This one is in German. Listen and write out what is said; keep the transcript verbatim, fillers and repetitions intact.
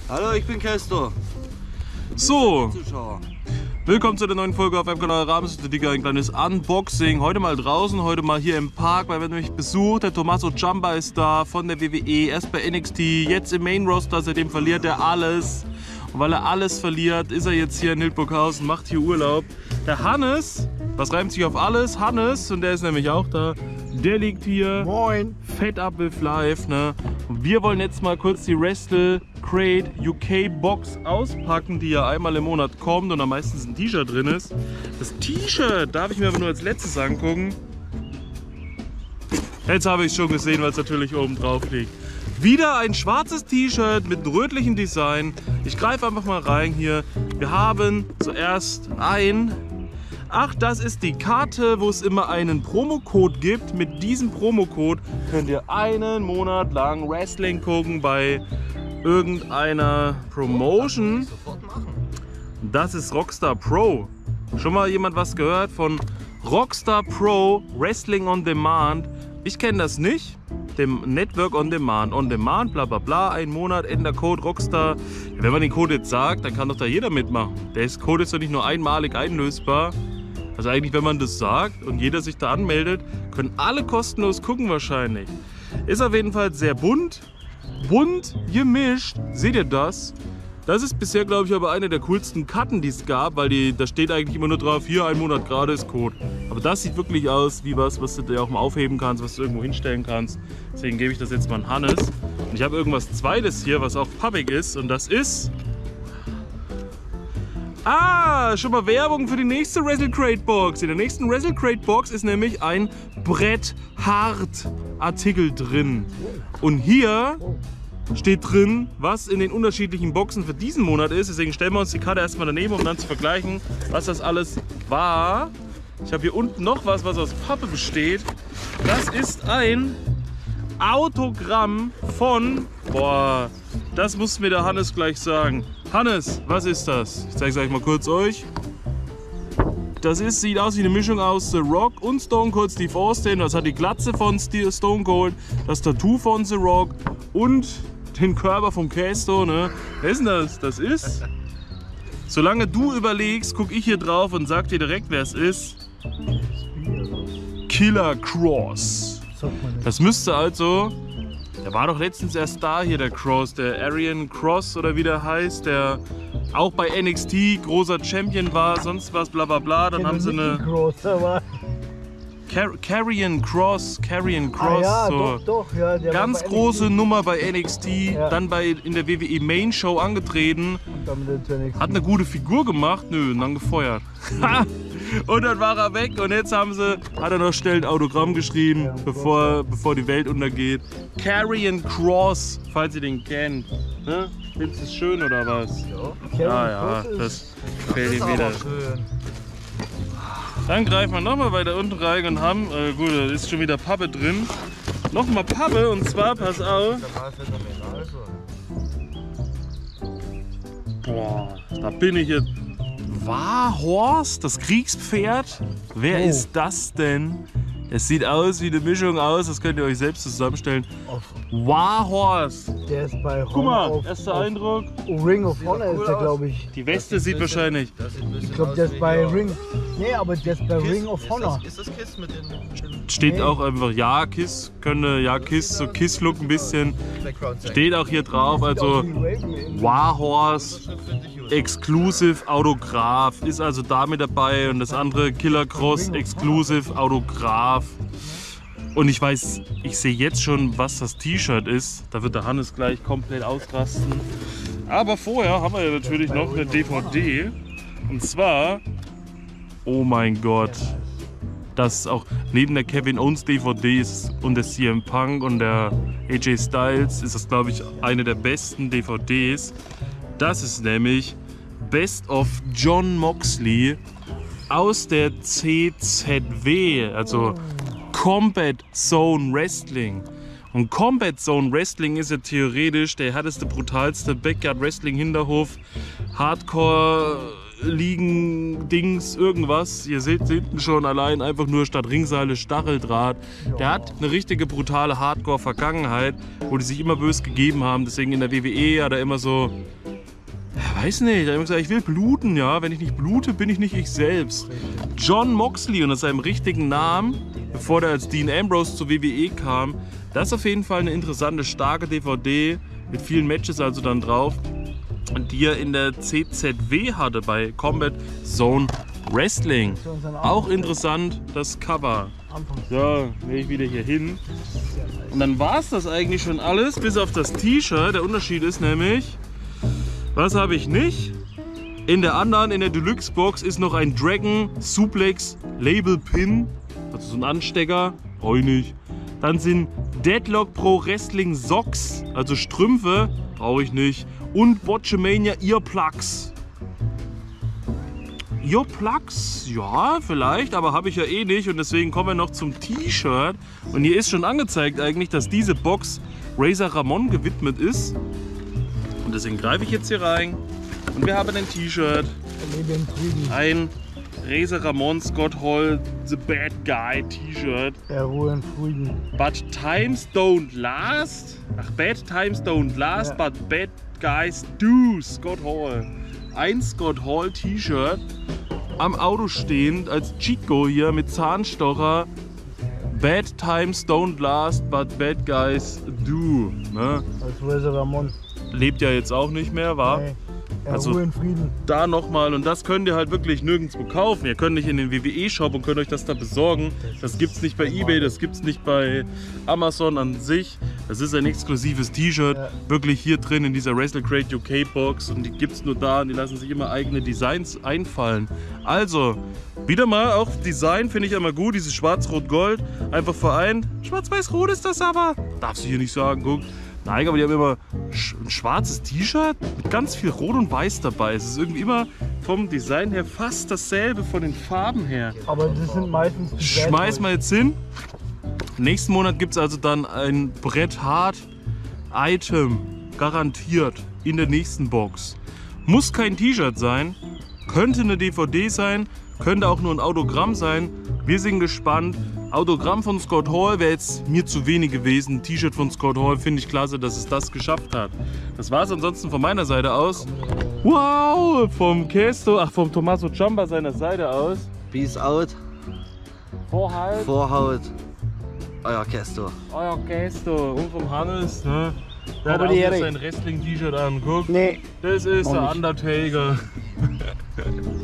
Hallo, ich bin Kesto. So, willkommen zu der neuen Folge auf meinem Kanal Rahmens der Digger, ein kleines Unboxing. Heute mal draußen, heute mal hier im Park, weil wir mich besucht. Der Tommaso Ciampa ist da von der W W E, erst bei N X T, jetzt im Main Roster, seitdem verliert er alles. Und weil er alles verliert, ist er jetzt hier in Hildburghausen, macht hier Urlaub. Der Hannes, was reimt sich auf alles? Hannes, und der ist nämlich auch da, der liegt hier. Moin. Fed Up with Life, ne? Und wir wollen jetzt mal kurz die Wrestle Crate U K Box auspacken, die ja einmal im Monat kommt und am meisten ein T-Shirt drin ist. Das T-Shirt darf ich mir aber nur als letztes angucken. Jetzt habe ich es schon gesehen, weil es natürlich oben drauf liegt. Wieder ein schwarzes T-Shirt mit einem rötlichen Design. Ich greife einfach mal rein hier. Wir haben zuerst ein... Ach, das ist die Karte, wo es immer einen Promocode gibt. Mit diesem Promocode könnt ihr einen Monat lang Wrestling gucken bei irgendeiner Promotion. Das ist Rockstar Pro. Schon mal jemand was gehört von Rockstar Pro Wrestling on Demand? Ich kenne das nicht. Dem Network on Demand, on Demand, bla bla bla, ein Monat, Endercode, Rockstar. Wenn man den Code jetzt sagt, dann kann doch da jeder mitmachen. Der Code ist doch nicht nur einmalig einlösbar. Also eigentlich, wenn man das sagt und jeder sich da anmeldet, können alle kostenlos gucken wahrscheinlich. Ist auf jeden Fall sehr bunt, bunt gemischt. Seht ihr das? Das ist bisher, glaube ich, aber eine der coolsten Karten, die es gab, weil die, da steht eigentlich immer nur drauf, hier ein Monat gratis Code. Aber das sieht wirklich aus wie was, was du dir auch mal aufheben kannst, was du irgendwo hinstellen kannst. Deswegen gebe ich das jetzt mal an Hannes. Und ich habe irgendwas Zweites hier, was auch public ist, und das ist... Ah, schon mal Werbung für die nächste Wrestle Crate Box. In der nächsten Wrestle Crate Box ist nämlich ein Bret Hart Artikel drin. Und hier steht drin, was in den unterschiedlichen Boxen für diesen Monat ist. Deswegen stellen wir uns die Karte erstmal daneben, um dann zu vergleichen, was das alles war. Ich habe hier unten noch was, was aus Pappe besteht. Das ist ein Autogramm von... Boah, das muss mir der Hannes gleich sagen. Hannes, was ist das? Ich zeige es euch mal kurz euch. Das ist, sieht aus wie eine Mischung aus The Rock und Stone Cold Steve Austin. Das hat die Glatze von Stone Cold, das Tattoo von The Rock und den Körper vom Kesto. Ne? Wer ist denn das? Das ist... Solange du überlegst, gucke ich hier drauf und sag dir direkt, wer es ist. Killer Kross. Das müsste also... Der war doch letztens erst da hier, der Kross, der Arian Kross oder wie der heißt, der auch bei N X T großer Champion war, sonst was, bla bla bla. Dann haben sie eine... Car Karrion Kross, Karrion Kross, ah, ja, so doch, doch, ja, der ganz war bei große N X T. Nummer bei N X T, ja. Dann bei, in der W W E Main Show angetreten, hat eine gute Figur gemacht, nö, und dann gefeuert. Und dann war er weg und jetzt haben sie, hat er noch schnell ein Autogramm geschrieben, ja, bevor, bevor die Welt untergeht. Karrion Kross, falls ihr den kennt. Ne? Findest du es schön oder was? Ja, ja, ja, das gefällt ihm wieder. Dann greifen wir nochmal weiter unten rein und haben, äh, gut, da ist schon wieder Pappe drin. Nochmal Pappe, und zwar, pass auf. Boah, da bin ich jetzt. Warhorse, das Kriegspferd? Wer oh. ist das denn? Es sieht aus wie eine Mischung aus, das könnt ihr euch selbst zusammenstellen. Warhorse. Der ist bei Guck mal, auf, erster auf Eindruck. Ring of Honor ist der, glaube ich. Die Weste sieht wahrscheinlich. Ich glaube, der ist bei Ring. Nee, aber der ist bei Ring of Honor. Ist das Kiss mit den... Steht nee. auch einfach, ja, Kiss, könnte, ja, Kiss, so Kiss-Look ein bisschen. Steht auch hier drauf, also Warhorse. Exclusive Autograph ist also da mit dabei, und das andere Killer Kross Exclusive Autograph. Und ich weiß, ich sehe jetzt schon, was das T-Shirt ist. Da wird der Hannes gleich komplett ausrasten. Aber vorher haben wir ja natürlich noch eine D V D. Und zwar, oh mein Gott, das ist auch neben der Kevin Owens D V D ist und der C M Punk und der A J Styles ist das, glaube ich, eine der besten D V Ds. Das ist nämlich Best of Jon Moxley aus der C Z W, also Combat Zone Wrestling. Und Combat Zone Wrestling ist ja theoretisch der härteste, brutalste Backyard Wrestling Hinterhof, Hardcore Liegen, Dings, irgendwas. Ihr seht hinten schon allein einfach nur statt Ringseile Stacheldraht. Der hat eine richtige brutale Hardcore-Vergangenheit, wo die sich immer böse gegeben haben. Deswegen in der W W E hat er immer so weiß nicht, er hat immer gesagt, ich will bluten, ja. Wenn ich nicht blute, bin ich nicht ich selbst. John Moxley unter seinem richtigen Namen, bevor der als Dean Ambrose zur W W E kam. Das ist auf jeden Fall eine interessante, starke D V D mit vielen Matches also dann drauf. Und die er in der C Z W hatte bei Combat Zone Wrestling. Auch interessant, das Cover. Ja, gehe ich wieder hier hin. Und dann war es das eigentlich schon alles, bis auf das T-Shirt. Der Unterschied ist nämlich, was habe ich nicht? In der anderen, in der Deluxe Box, ist noch ein Dragon Suplex Label Pin. Also so ein Anstecker, brauche ich nicht. Dann sind Deadlock Pro Wrestling Socks, also Strümpfe, brauche ich nicht. Und Botchamania Earplugs. Earplugs, ja, vielleicht, aber habe ich ja eh nicht. Und deswegen kommen wir noch zum T-Shirt. Und hier ist schon angezeigt eigentlich, dass diese Box Razor Ramon gewidmet ist. Und deswegen greife ich jetzt hier rein. Und wir haben ein T-Shirt. Ein Razor Ramon Scott Hall The Bad Guy T-Shirt. Der Ruhe in Frieden. But times don't last. Ach, bad times don't last, Ja. but bad guys do. Scott Hall. Ein Scott Hall T-Shirt. Am Auto stehend als Chico hier mit Zahnstocher. Bad times don't last, but bad guys do. Ne? Als Razor Ramon. Lebt ja jetzt auch nicht mehr, war? Nee. Der Also- Ruhe in Frieden. Da nochmal, und das könnt ihr halt wirklich nirgendwo kaufen. Ihr könnt nicht in den W W E-Shop und könnt euch das da besorgen. Das gibt's nicht bei eBay, das gibt's nicht bei Amazon an sich. Das ist ein exklusives T-Shirt, Ja. wirklich hier drin in dieser WrestleCrate U K-Box, und die gibt's nur da, und die lassen sich immer eigene Designs einfallen. Also, wieder mal auch Design finde ich immer gut, dieses Schwarz-Rot-Gold, einfach vereint. Schwarz-Weiß-Rot ist das aber, darfst du hier nicht sagen, guck. Nein, aber die haben immer sch- ein schwarzes T-Shirt mit ganz viel Rot und Weiß dabei. Es ist irgendwie immer vom Design her fast dasselbe, von den Farben her. Aber das sind meistens die Bad Schmeiß Boys. mal jetzt hin. Nächsten Monat gibt es also dann ein Bret Hart Item, garantiert, in der nächsten Box. Muss kein T-Shirt sein, könnte eine D V D sein, könnte auch nur ein Autogramm sein. Wir sind gespannt. Autogramm von Scott Hall wäre jetzt mir zu wenig gewesen. T-Shirt von Scott Hall finde ich klasse, dass es das geschafft hat. Das war es ansonsten von meiner Seite aus. Wow, vom Kesto, ach vom Tommaso Ciampa seiner Seite aus. Peace out. Vorhalt. Vorhaut. Euer Kesto. Euer Kesto und vom Hannes, ne? Der hat Aber auch die jetzt Ehre. sein Wrestling-T-Shirt an. Guck, Nee. das ist Noch der nicht. Undertaker.